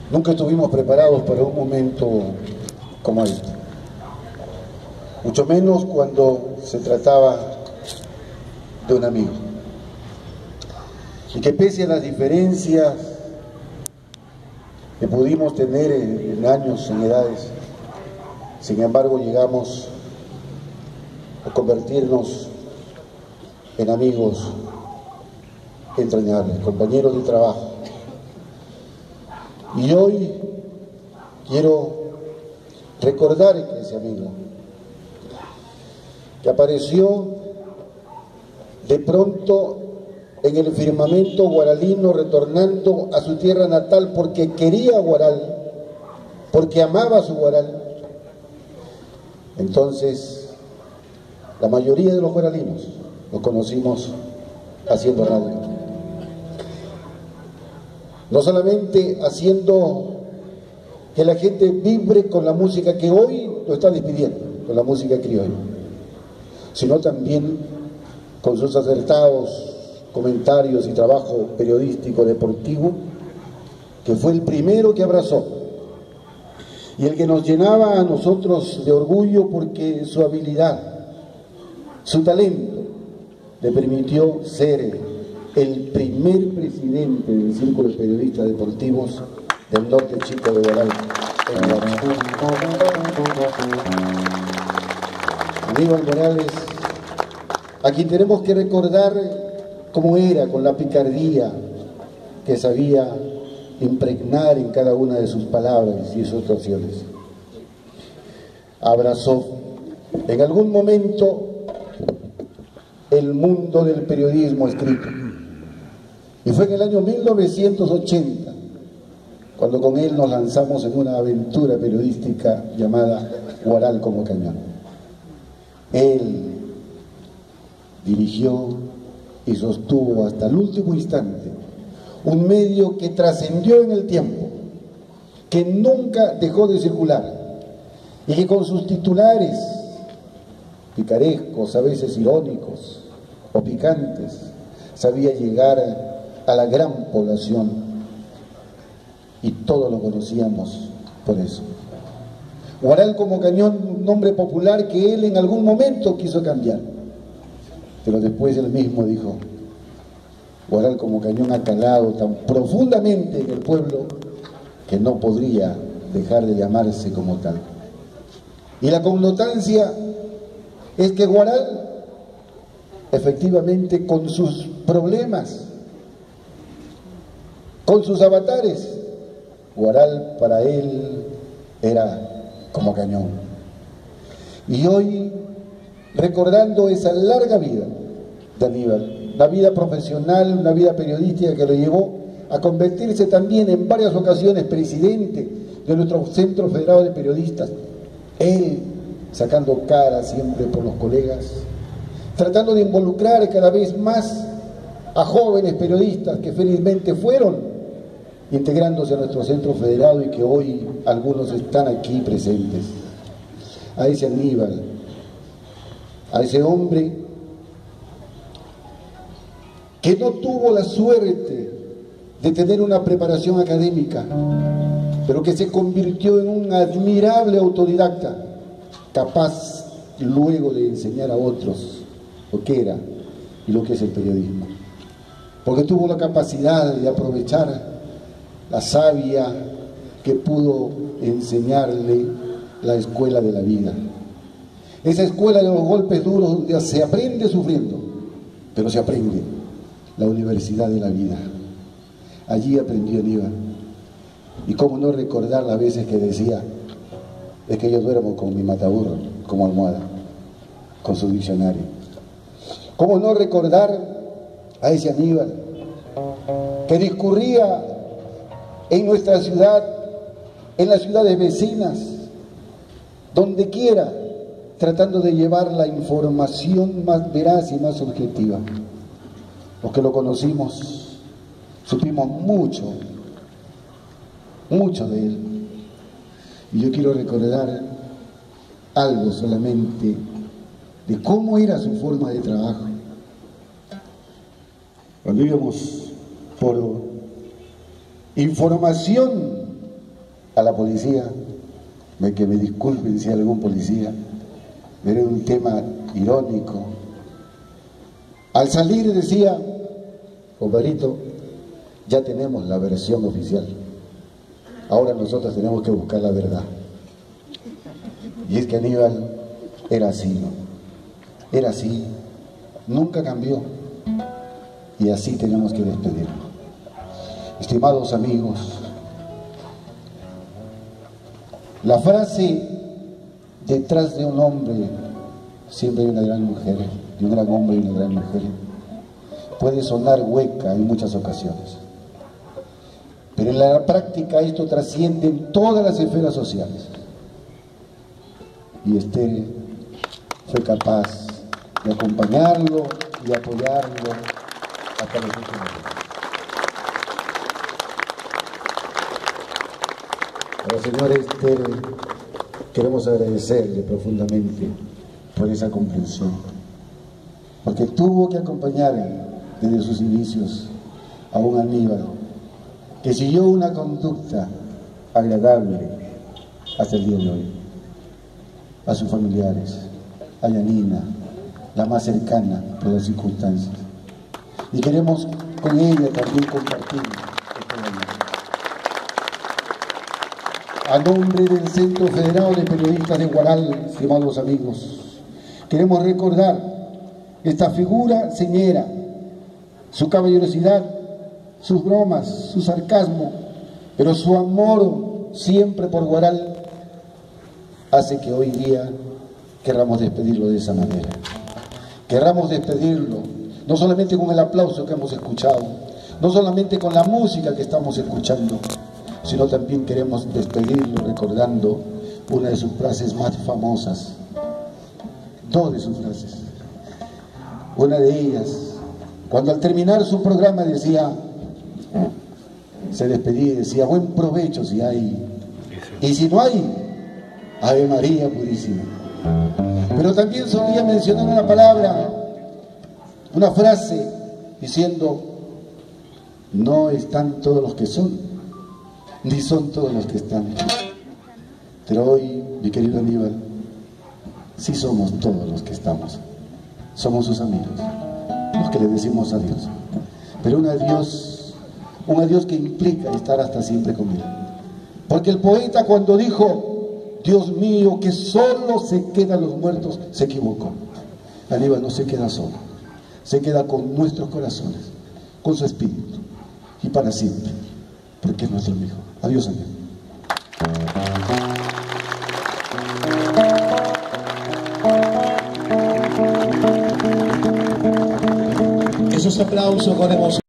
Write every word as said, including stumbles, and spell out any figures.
Nunca estuvimos preparados para un momento como este, mucho menos cuando se trataba de un amigo. Y que pese a las diferencias que pudimos tener en, en años, en edades, sin embargo llegamos a convertirnos en amigos entrañables, compañeros de trabajo. Y hoy quiero recordar a ese amigo que apareció de pronto en el firmamento guaralino, retornando a su tierra natal porque quería Guaral, porque amaba su Guaral. Entonces, la mayoría de los guaralinos lo conocimos haciendo radio. No solamente haciendo que la gente vibre con la música que hoy lo está despidiendo, con la música criolla, sino también con sus acertados comentarios y trabajo periodístico deportivo, que fue el primero que abrazó y el que nos llenaba a nosotros de orgullo porque su habilidad, su talento le permitió ser el primer presidente del Círculo de Periodistas Deportivos del Norte Chico de Guaral. Aníbal Morales, a quien tenemos que recordar cómo era, con la picardía que sabía impregnar en cada una de sus palabras y sus acciones. Abrazó en algún momento el mundo del periodismo escrito. Y fue en el año mil novecientos ochenta cuando con él nos lanzamos en una aventura periodística llamada Guaral como Cañón. Él dirigió y sostuvo hasta el último instante un medio que trascendió en el tiempo, que nunca dejó de circular y que con sus titulares picarescos, a veces irónicos o picantes, sabía llegar a la gran población, y todos lo conocíamos por eso. Guaral como Cañón, un nombre popular que él en algún momento quiso cambiar, pero después él mismo dijo: Guaral como Cañón ha calado tan profundamente en el pueblo que no podría dejar de llamarse como tal. Y la connotancia es que Guaral, efectivamente, con sus problemas, con sus avatares, Guaral para él era como Cañón. Y hoy, recordando esa larga vida de Aníbal, una vida profesional, una vida periodística que lo llevó a convertirse también en varias ocasiones presidente de nuestro Centro Federado de Periodistas, él sacando cara siempre por los colegas, tratando de involucrar cada vez más a jóvenes periodistas que felizmente fueron integrándose a nuestro Centro Federado y que hoy algunos están aquí presentes. A ese Aníbal, a ese hombre que no tuvo la suerte de tener una preparación académica, pero que se convirtió en un admirable autodidacta, capaz luego de enseñar a otros lo que era y lo que es el periodismo, porque tuvo la capacidad de aprovechar la savia que pudo enseñarle la escuela de la vida, esa escuela de los golpes duros donde se aprende sufriendo, pero se aprende, la universidad de la vida. Allí aprendió Aníbal. Y cómo no recordar las veces que decía: es que yo duermo con mi mataburro como almohada, con su diccionario. Cómo no recordar a ese Aníbal que discurría en nuestra ciudad, en las ciudades vecinas, donde quiera, tratando de llevar la información más veraz y más objetiva. Los que lo conocimos supimos mucho, mucho de él. Y yo quiero recordar algo solamente de cómo era su forma de trabajo. Cuando íbamos por información a la policía, de que me disculpen si hay algún policía, era un tema irónico. Al salir decía, compadrito, ya tenemos la versión oficial, ahora nosotros tenemos que buscar la verdad. Y es que Aníbal era así, ¿no? Era así, nunca cambió, y así tenemos que despedirlo. Estimados amigos, la frase detrás de un hombre siempre hay una gran mujer, de un gran hombre y una gran mujer, puede sonar hueca en muchas ocasiones, pero en la práctica esto trasciende en todas las esferas sociales. Y Esther fue capaz de acompañarlo y apoyarlo hasta los últimos días. A la señora Esther queremos agradecerle profundamente por esa comprensión, porque tuvo que acompañar desde sus inicios a un Aníbal que siguió una conducta agradable hasta el día de hoy. A sus familiares, a Yanina, la más cercana por las circunstancias. Y queremos con ella también compartir este momento. A nombre del Centro Federado de Periodistas de Huaral, estimados amigos, queremos recordar esta figura señera, su caballerosidad, sus bromas, su sarcasmo, pero su amor siempre por Huaral hace que hoy día querramos despedirlo de esa manera. Querramos despedirlo, no solamente con el aplauso que hemos escuchado, no solamente con la música que estamos escuchando, sino también queremos despedirlo recordando una de sus frases más famosas, dos de sus frases. Una de ellas, cuando al terminar su programa decía, se despedía y decía, buen provecho si hay, y si no hay, Ave María Purísima. Pero también solía mencionar una palabra, una frase, diciendo, no están todos los que son, ni son todos los que están. Pero hoy, mi querido Aníbal, sí somos todos los que estamos. Somos sus amigos, los que le decimos adiós. Pero un adiós, un adiós que implica estar hasta siempre con él. Porque el poeta cuando dijo, Dios mío, que solo se quedan los muertos, se equivocó. Aníbal no se queda solo, se queda con nuestros corazones, con su espíritu, y para siempre, porque es nuestro amigo. Adiós, Aníbal. Esos aplausos con emoción.